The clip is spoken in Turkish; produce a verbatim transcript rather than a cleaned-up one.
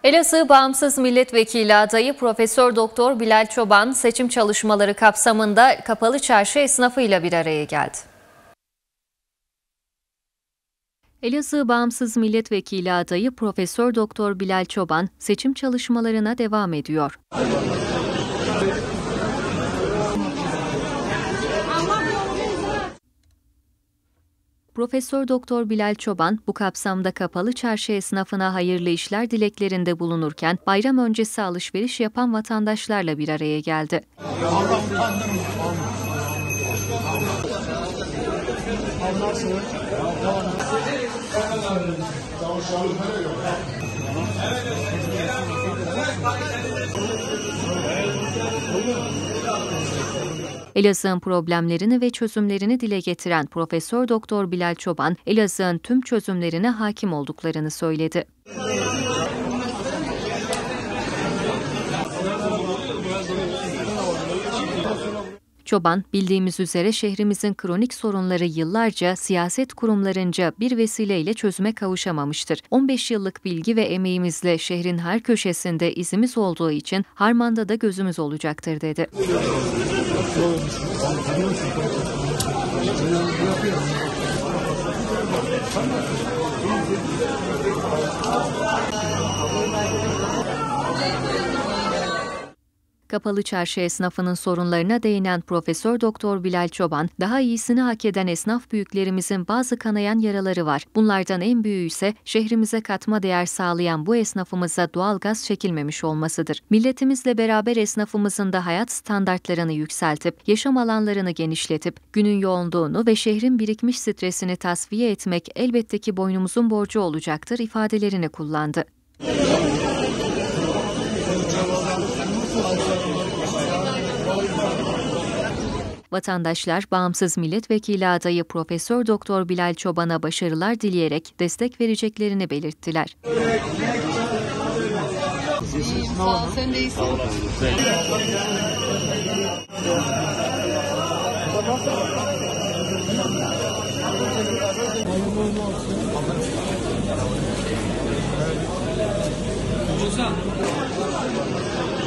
Elazığ Bağımsız Milletvekili adayı Profesör Doktor Bilal Çoban seçim çalışmaları kapsamında Kapalı Çarşı esnafıyla bir araya geldi. Elazığ Bağımsız Milletvekili adayı Profesör Doktor Bilal Çoban seçim çalışmalarına devam ediyor. Profesör Doktor Bilal Çoban bu kapsamda Kapalı Çarşı esnafına hayırlı işler dileklerinde bulunurken bayram öncesi alışveriş yapan vatandaşlarla bir araya geldi. Elazığ'ın problemlerini ve çözümlerini dile getiren Profesör Doktor Bilal Çoban, Elazığ'ın tüm çözümlerine hakim olduklarını söyledi. Çoban, bildiğimiz üzere şehrimizin kronik sorunları yıllarca siyaset kurumlarınca bir vesileyle çözüme kavuşamamıştır. on beş yıllık bilgi ve emeğimizle şehrin her köşesinde izimiz olduğu için Harman'da da gözümüz olacaktır dedi. Kapalı Çarşı esnafının sorunlarına değinen Profesör Doktor Bilal Çoban, daha iyisini hak eden esnaf büyüklerimizin bazı kanayan yaraları var. Bunlardan en büyüğü ise şehrimize katma değer sağlayan bu esnafımıza doğalgaz çekilmemiş olmasıdır. Milletimizle beraber esnafımızın da hayat standartlarını yükseltip, yaşam alanlarını genişletip, günün yoğunluğunu ve şehrin birikmiş stresini tasfiye etmek elbette ki boynumuzun borcu olacaktır ifadelerini kullandı. Vatandaşlar Bağımsız Milletvekili adayı Profesör Doktor Bilal Çoban'a başarılar dileyerek destek vereceklerini belirttiler. İyiyim, sağ ol. Sen de iyisin. Sağ ol.